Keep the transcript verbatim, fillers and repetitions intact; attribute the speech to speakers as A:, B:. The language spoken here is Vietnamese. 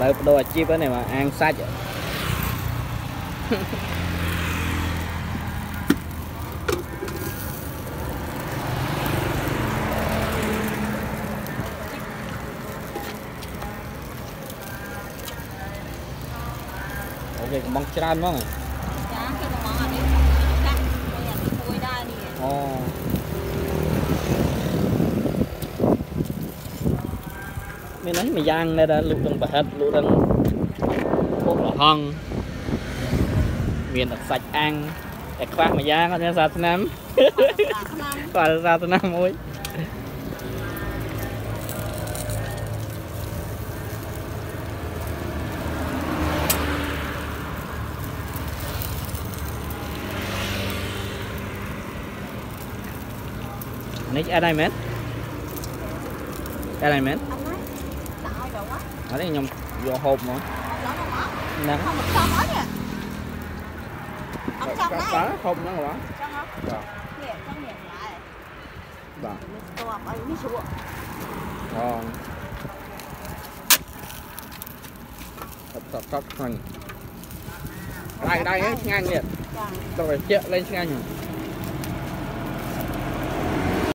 A: lấy đồ chip cái này mà ăn sạch ok mong chán quá rồi oh. Mình nói mày giang đây đã lụt đằng bẹt lụt đằng thuốc lò hong miền đặc sạch ăn để khoác mày giang con nha sao thế năm và sao thế năm ôi này ở đây mến ở đây mến ở đây nhom vô hộp mà nè không một xong đó nè ông trong đấy không nó rồi trong không nhẹ trong nhẹ lại vâng còn tập tập tập hành đây đây ấy ngang liệt rồi chạy lên ngang